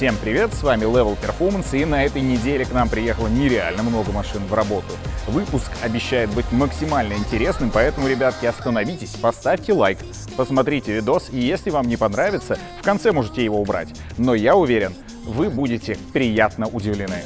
Всем привет, с вами Level Performance, и на этой неделе к нам приехало нереально много машин в работу. Выпуск обещает быть максимально интересным, поэтому, ребятки, остановитесь, поставьте лайк, посмотрите видос, и если вам не понравится, в конце можете его убрать. Но я уверен, вы будете приятно удивлены.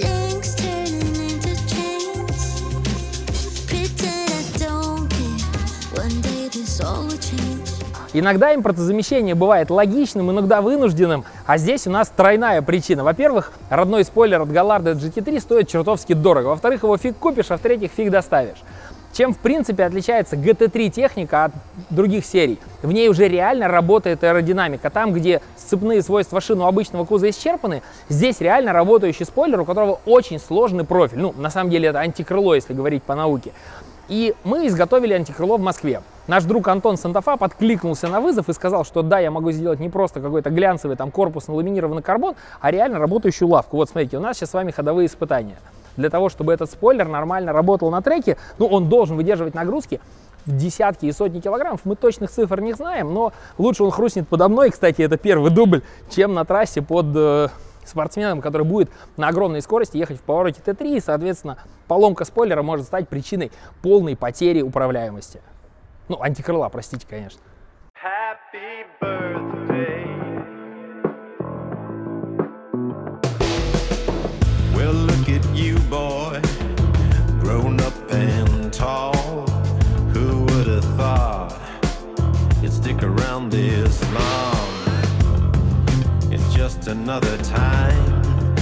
Иногда импортозамещение бывает логичным, иногда вынужденным, а здесь у нас тройная причина. Во-первых, родной спойлер от Галларда GT3 стоит чертовски дорого. Во-вторых, его фиг купишь, а в-третьих, фиг доставишь. Чем, в принципе, отличается GT3 техника от других серий? В ней уже реально работает аэродинамика. Там, где сцепные свойства шин у обычного кузова исчерпаны, здесь реально работающий спойлер, у которого очень сложный профиль. Ну, на самом деле, это антикрыло, если говорить по науке. И мы изготовили антикрыло в Москве. Наш друг Антон Сантафа подкликнулся на вызов и сказал, что да, я могу сделать не просто какой-то глянцевый там корпус на ламинированный карбон, а реально работающую лавку. Вот смотрите, у нас сейчас с вами ходовые испытания. Для того, чтобы этот спойлер нормально работал на треке, ну, он должен выдерживать нагрузки в десятки и сотни килограммов. Мы точных цифр не знаем, но лучше он хрустнет подо мной, кстати, это первый дубль, чем на трассе под спортсменом, который будет на огромной скорости ехать в повороте Т3, и, соответственно, поломка спойлера может стать причиной полной потери управляемости. Ну, антикрыла, простите, конечно. Happy birthday. Well, look at you, boy, grown up and tall. Who would have thought you'd stick around this long? It's just another time.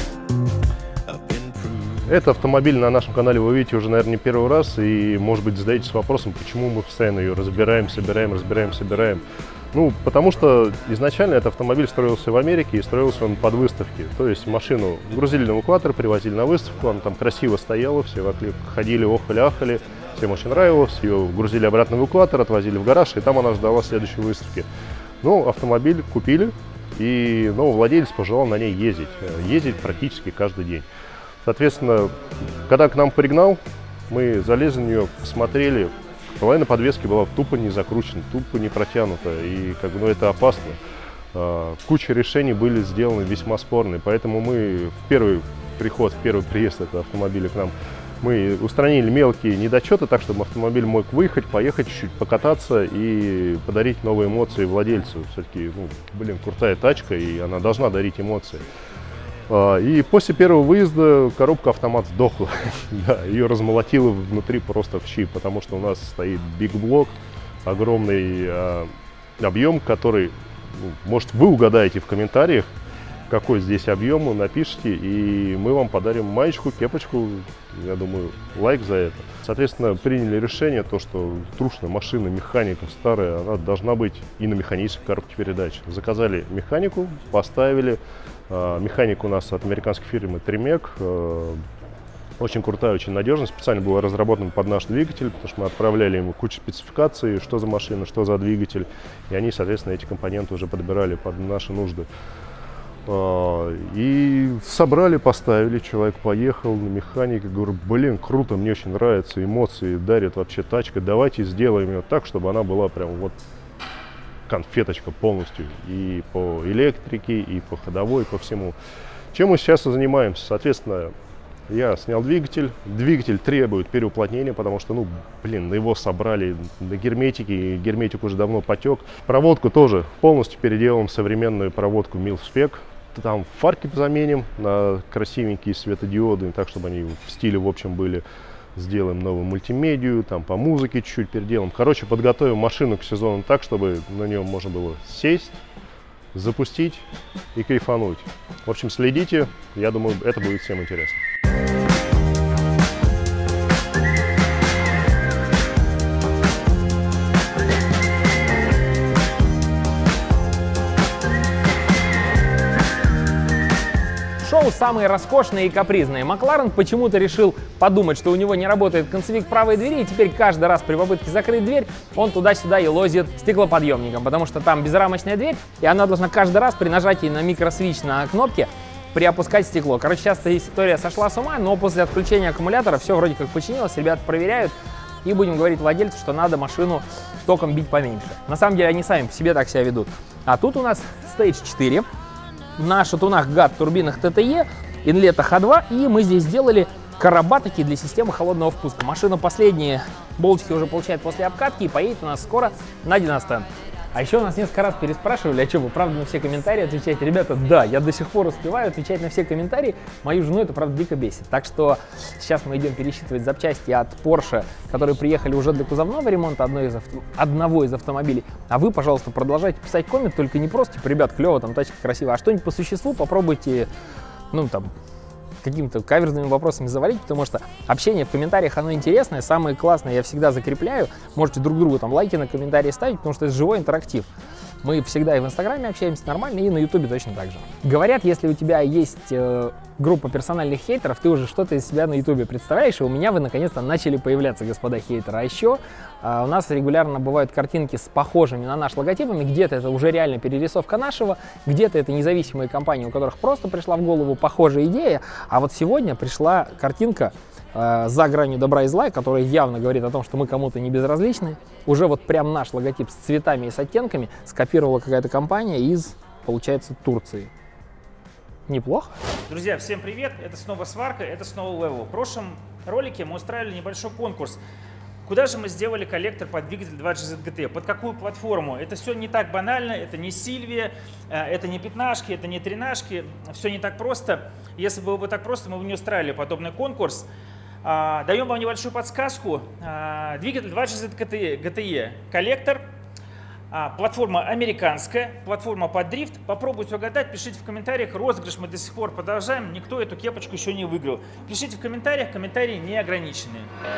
Это автомобиль на нашем канале вы видите уже, наверное, не первый раз, и, может быть, задаетесь вопросом, почему мы постоянно ее разбираем, собираем. Ну, потому что изначально этот автомобиль строился в Америке, и строился он под выставки. То есть машину грузили на эвакуатор, привозили на выставку, она там красиво стояла, все вокруг ходили, охали-ахали, всем очень нравилось, ее грузили обратно в эвакуатор, отвозили в гараж, и там она ждала следующей выставки. Ну, автомобиль купили, и новый владелец пожелал на ней ездить практически каждый день. Соответственно, когда к нам пригнал, мы залезли на нее, посмотрели, половина подвески была тупо не закручена, тупо не протянута, и как бы, ну, это опасно. Куча решений были сделаны весьма спорные, поэтому мы в первый приезд этого автомобиля к нам, мы устранили мелкие недочеты, так чтобы автомобиль мог выехать, поехать чуть-чуть, покататься и подарить новые эмоции владельцу. Все-таки, ну, блин, крутая тачка, и она должна дарить эмоции. И после первого выезда коробка-автомат сдохла. Да, ее размолотило внутри просто в щи, потому что у нас стоит биг-блок, огромный объем, который, ну, может, вы угадаете в комментариях, какой здесь объем, напишите, и мы вам подарим маечку, кепочку, я думаю, лайк за это. Соответственно, приняли решение, то, что трушная машина, механика старая, она должна быть и на механической коробке передач. Заказали механику, поставили. Механика у нас от американской фирмы Тримек. Очень крутая, очень надежная. Специально была разработана под наш двигатель, потому что мы отправляли ему кучу спецификаций, что за машина, что за двигатель. И они, соответственно, эти компоненты уже подбирали под наши нужды. И собрали, поставили, человек поехал на механике, говорю, блин, круто, мне очень нравится, эмоции дарит вообще тачка, давайте сделаем ее так, чтобы она была прям вот конфеточка полностью, и по электрике, и по ходовой, и по всему. Чем мы сейчас и занимаемся? Соответственно, я снял двигатель. Двигатель требует переуплотнения, потому что, ну, блин, его собрали на герметике, и герметик уже давно потек. Проводку тоже полностью переделаем, современную проводку милспек. Там фарки заменим на красивенькие светодиоды, так, чтобы они в стиле, в общем, были. Сделаем новую мультимедию, там по музыке чуть-чуть переделаем. Короче, подготовим машину к сезону так, чтобы на нем можно было сесть, запустить и кайфануть. В общем, следите, я думаю, это будет всем интересно. Шоу самые роскошные и капризные. Макларен почему-то решил подумать, что у него не работает концевик правой двери, и теперь каждый раз при попытке закрыть дверь он туда-сюда и лозит стеклоподъемником, потому что там безрамочная дверь, и она должна каждый раз при нажатии на микросвич на кнопке приопускать стекло. Короче, сейчас эта история сошла с ума, но после отключения аккумулятора все вроде как починилось, ребята проверяют, и будем говорить владельцу, что надо машину током бить поменьше. На самом деле они сами по себе так себя ведут. А тут у нас Stage 4. на шатунах ГАТ турбинах ТТЕ, инлетах А2, и мы здесь сделали карабатаки для системы холодного впуска. Машина последние болтики уже получает после обкатки и поедет у нас скоро на диностенд. А еще нас несколько раз переспрашивали, а что, вы правда на все комментарии отвечаете? Ребята, да, я до сих пор успеваю отвечать на все комментарии. Мою жену это, правда, дико бесит. Так что сейчас мы идем пересчитывать запчасти от Porsche, которые приехали уже для кузовного ремонта одного из автомобилей. А вы, пожалуйста, продолжайте писать коммент, только не просто, типа, ребят, клево, там тачка красивая, а что-нибудь по существу попробуйте, ну, там, какими-то каверзными вопросами завалить, потому что общение в комментариях, оно интересное, самое классное я всегда закрепляю. Можете друг другу там лайки на комментарии ставить, потому что это живой интерактив. Мы всегда и в Инстаграме общаемся нормально, и на Ютубе точно так же. Говорят, если у тебя есть группа персональных хейтеров, ты уже что-то из себя на Ютубе представляешь, и у меня вы наконец-то начали появляться, господа хейтеры. А еще у нас регулярно бывают картинки с похожими на наш логотипами, где-то это уже реально перерисовка нашего, где-то это независимые компании, у которых просто пришла в голову похожая идея, а вот сегодня пришла картинка «За гранью добра и зла», которая явно говорит о том, что мы кому-то не безразличны. Уже вот прям наш логотип с цветами и с оттенками скопировала какая-то компания из, получается, Турции. Неплохо. Друзья, всем привет! Это снова сварка, это снова Level. В прошлом ролике мы устраивали небольшой конкурс. Куда же мы сделали коллектор под двигатель 2GZ GT? Под какую платформу? Это все не так банально, это не Сильвия, это не пятнашки, это не тринашки. Все не так просто. Если было бы так просто, мы бы не устраивали подобный конкурс. Даем вам небольшую подсказку. Двигатель 2GZ GTE, коллектор, платформа американская, платформа под дрифт. Попробуйте угадать, пишите в комментариях. Розыгрыш мы до сих пор продолжаем. Никто эту кепочку еще не выиграл. Пишите в комментариях, комментарии не ограничены.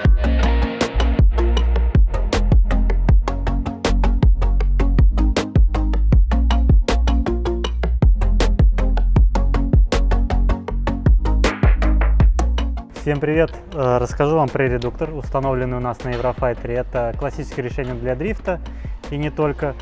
Всем привет! Расскажу вам про редуктор, установленный у нас на Еврофайтере. Это классическое решение для дрифта и не только.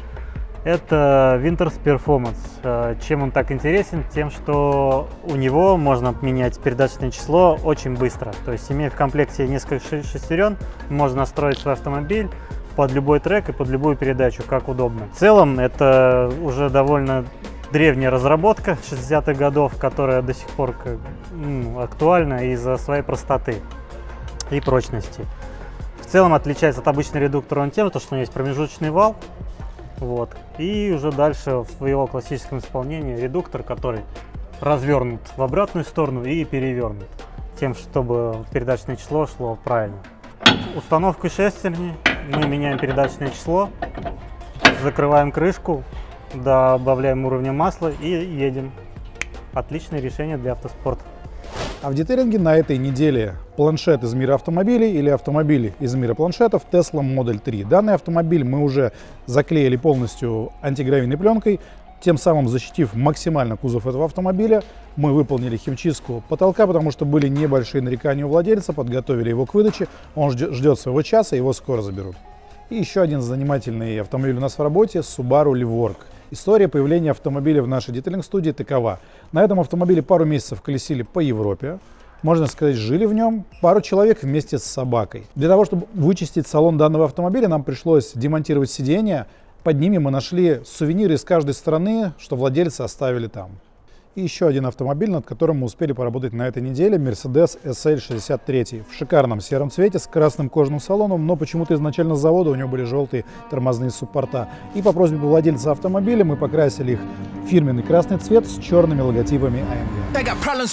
Это Winters Performance. Чем он так интересен? Тем, что у него можно менять передаточное число очень быстро. То есть, имея в комплекте несколько шестерен, можно настроить свой автомобиль под любой трек и под любую передачу, как удобно. В целом, это уже довольно древняя разработка 60-х годов, которая до сих пор актуальна из-за своей простоты и прочности. В целом отличается от обычного редуктора он тем, что у него есть промежуточный вал, вот, и уже дальше в его классическом исполнении редуктор, который развернут в обратную сторону и перевернут, тем, чтобы передаточное число шло правильно. Установкой шестерни мы меняем передаточное число, закрываем крышку, добавляем уровня масла и едем. Отличное решение для автоспорта. А в детейлинге на этой неделе планшет из мира автомобилей или автомобили из мира планшетов Tesla Model 3. Данный автомобиль мы уже заклеили полностью антигравийной пленкой, тем самым защитив максимально кузов этого автомобиля. Мы выполнили химчистку потолка, потому что были небольшие нарекания у владельца, подготовили его к выдаче. Он ждет своего часа, его скоро заберут. И еще один занимательный автомобиль у нас в работе Subaru Livework. История появления автомобиля в нашей детейлинг-студии такова. На этом автомобиле пару месяцев колесили по Европе. Можно сказать, жили в нем пару человек вместе с собакой. Для того, чтобы вычистить салон данного автомобиля, нам пришлось демонтировать сиденья. Под ними мы нашли сувениры из каждой страны, что владельцы оставили там. И еще один автомобиль, над которым мы успели поработать на этой неделе, Mercedes SL63. В шикарном сером цвете с красным кожаным салоном, но почему-то изначально с завода у него были желтые тормозные суппорта. И по просьбе владельца автомобиля мы покрасили их в фирменный красный цвет с черными логотипами AMG.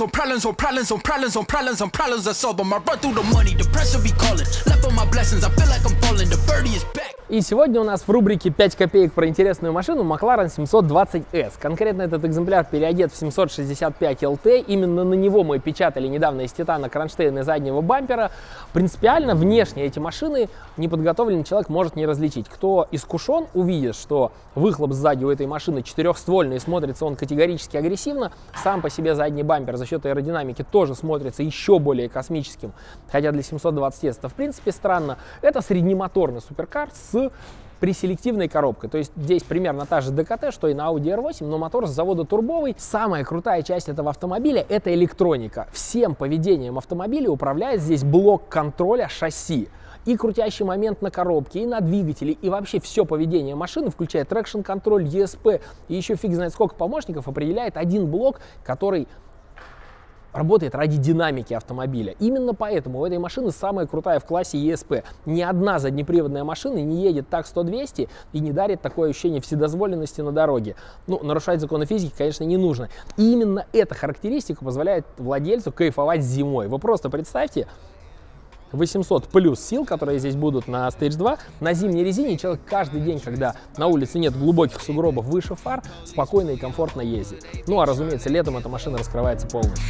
И сегодня у нас в рубрике 5 копеек про интересную машину McLaren 720S. Конкретно этот экземпляр переодет в 765 LT. Именно на него мы печатали недавно из титана кронштейн и заднего бампера. Принципиально внешне эти машины неподготовленный человек может не различить. Кто искушен, увидит, что выхлоп сзади у этой машины четырехствольный и смотрится он категорически агрессивно. Сам по себе задний бампер за счет аэродинамики тоже смотрится еще более космическим. Хотя для 720S это в принципе странно. Это среднемоторный суперкар с преселективной коробкой. То есть здесь примерно та же ДКТ, что и на Audi R8, но мотор с завода турбовый. Самая крутая часть этого автомобиля — это электроника. Всем поведением автомобиля управляет здесь блок контроля шасси. И крутящий момент на коробке, и на двигателе, и вообще все поведение машины, включая трекшн-контроль, ESP, и еще фиг знает сколько помощников, определяет один блок, который работает ради динамики автомобиля. Именно поэтому у этой машины самая крутая в классе ESP. Ни одна заднеприводная машина не едет так 100-200 и не дарит такое ощущение вседозволенности на дороге. Ну, нарушать законы физики, конечно, не нужно. И именно эта характеристика позволяет владельцу кайфовать зимой. Вы просто представьте, 800 плюс сил, которые здесь будут на Stage 2, на зимней резине человек каждый день, когда на улице нет глубоких сугробов выше фар, спокойно и комфортно ездит. Ну а разумеется, летом эта машина раскрывается полностью.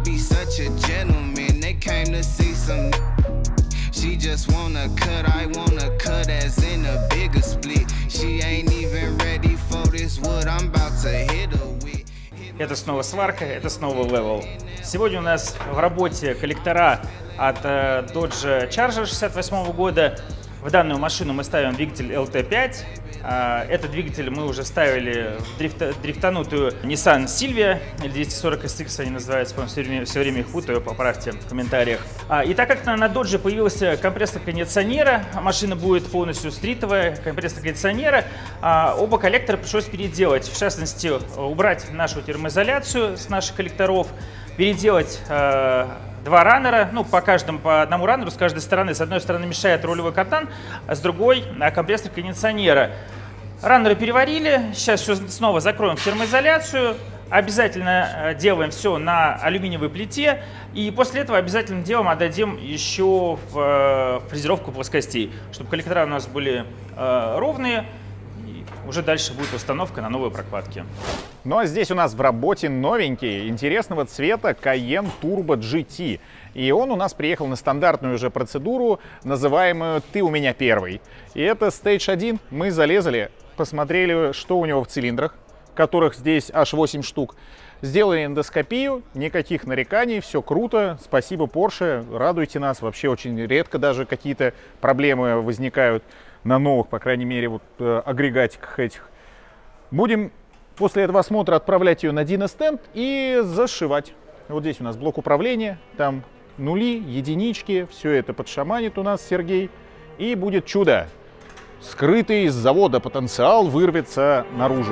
Это снова сварка, это снова Level. Сегодня у нас в работе коллектора от Dodge Charger 68 года. В данную машину мы ставим двигатель LT5. Этот двигатель мы уже ставили в дрифтанутую Nissan Silvia, или 240 SX они называются, по-моему, все время их путаю, поправьте в комментариях. И так как на Dodge появился компрессор кондиционера, машина будет полностью стритовая, компрессор кондиционера, оба коллектора пришлось переделать. В частности, убрать нашу термоизоляцию с наших коллекторов, переделать два раннера, ну, по одному раннеру с каждой стороны. С одной стороны мешает рулевой катан, а с другой компрессор кондиционера. Раннеры переварили, сейчас все снова закроем в термоизоляцию, обязательно делаем все на алюминиевой плите, и после этого обязательным делом отдадим еще в фрезеровку плоскостей, чтобы коллектора у нас были ровные, и уже дальше будет установка на новые прокладки. Ну а здесь у нас в работе новенький, интересного цвета Cayenne Turbo GT. И он у нас приехал на стандартную уже процедуру, называемую «Ты у меня первый». И это Stage 1. Мы залезли, посмотрели, что у него в цилиндрах, которых здесь аж 8 штук. Сделали эндоскопию, никаких нареканий, все круто. Спасибо, Porsche, радуйте нас. Вообще очень редко даже какие-то проблемы возникают на новых, по крайней мере, вот агрегатиках этих. Будем после этого осмотра отправлять ее на дино-стенд и зашивать. Вот здесь у нас блок управления, там нули, единички, все это подшаманит у нас Сергей. И будет чудо. Скрытый с завода потенциал вырвется наружу.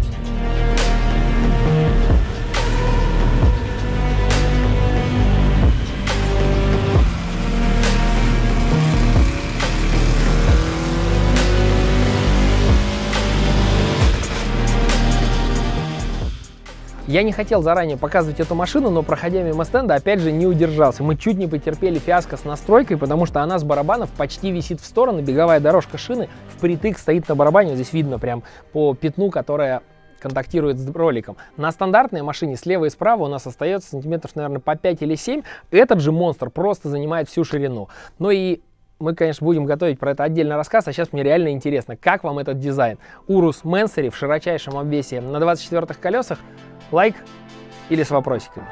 Я не хотел заранее показывать эту машину, но, проходя мимо стенда, опять же не удержался. Мы чуть не потерпели фиаско с настройкой, потому что она с барабанов почти висит в сторону. Беговая дорожка шины впритык стоит на барабане. Вот здесь видно прям по пятну, которое контактирует с роликом. На стандартной машине слева и справа у нас остается сантиметров, наверное, по 5 или 7. Этот же монстр просто занимает всю ширину. Ну и мы, конечно, будем готовить про это отдельный рассказ, а сейчас мне реально интересно, как вам этот дизайн. Urus Mansory в широчайшем обвесе на 24-х колесах. Лайк или с вопросиками?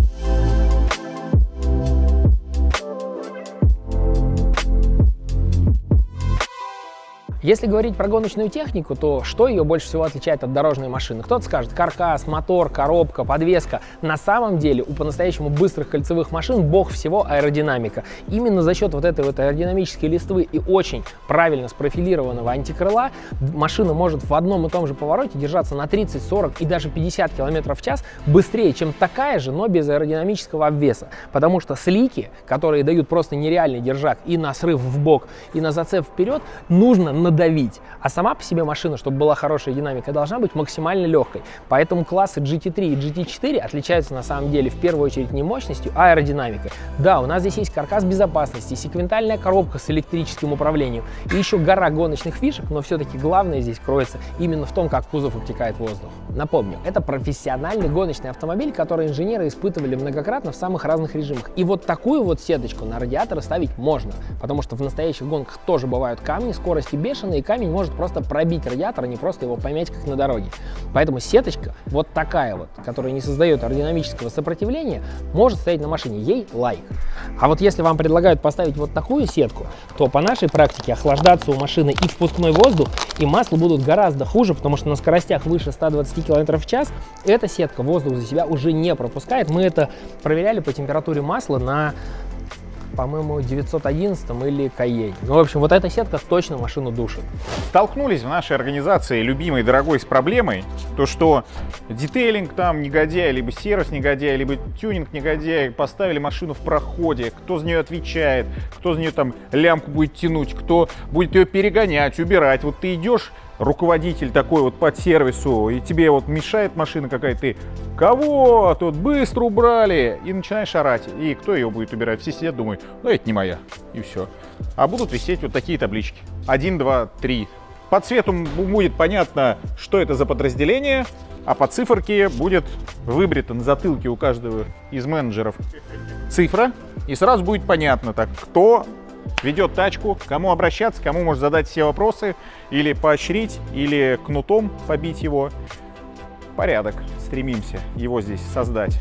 Если говорить про гоночную технику, то что ее больше всего отличает от дорожной машины? Кто-то скажет каркас, мотор, коробка, подвеска. На самом деле у по-настоящему быстрых кольцевых машин бог всего аэродинамика. Именно за счет вот этой вот аэродинамической листвы и очень правильно спрофилированного антикрыла машина может в одном и том же повороте держаться на 30, 40 и даже 50 км в час быстрее, чем такая же, но без аэродинамического обвеса. Потому что слики, которые дают просто нереальный держак и на срыв в бок, и на зацеп вперед, нужно надавить. А сама по себе машина, чтобы была хорошая динамика, должна быть максимально легкой. Поэтому классы GT3 и GT4 отличаются на самом деле в первую очередь не мощностью, а аэродинамикой. Да, у нас здесь есть каркас безопасности, секвентальная коробка с электрическим управлением и еще гора гоночных фишек, но все-таки главное здесь кроется именно в том, как в кузов обтекает воздух. напомню, это профессиональный гоночный автомобиль, который инженеры испытывали многократно в самых разных режимах. И вот такую вот сеточку на радиаторы ставить можно, потому что в настоящих гонках тоже бывают камни, скорости бешеные, и камень может просто пробить радиатор, а не просто его помять, как на дороге. Поэтому сеточка вот такая вот, которая не создает аэродинамического сопротивления, может стоять на машине, ей лайк. А вот если вам предлагают поставить вот такую сетку, то по нашей практике охлаждаться у машины и впускной воздух, и масло будут гораздо хуже, потому что на скоростях выше 120 км в час эта сетка воздух за себя уже не пропускает. Мы это проверяли по температуре масла на, по-моему, 911 или Кайене. Ну, в общем, вот эта сетка точно машину душит. Столкнулись в нашей организации, любимой, дорогой, с проблемой, то что детейлинг там негодяй, либо сервис негодяй, либо тюнинг негодяй, поставили машину в проходе, кто за нее отвечает, кто за нее там лямку будет тянуть, кто будет ее перегонять, убирать. Вот ты идешь, руководитель такой вот по сервису, и тебе вот мешает машина какая-то, ты кого тут быстро убрали, и начинаешь орать. И кто ее будет убирать? Все сидят, думают, ну это не моя, и все. А будут висеть вот такие таблички. 1, 2, 3. По цвету будет понятно, что это за подразделение, а по циферке будет выбрита на затылке у каждого из менеджеров цифра, и сразу будет понятно, так, кто ведет тачку, кому обращаться, кому может задать все вопросы, или поощрить, или кнутом побить его. Порядок. Стремимся его здесь создать.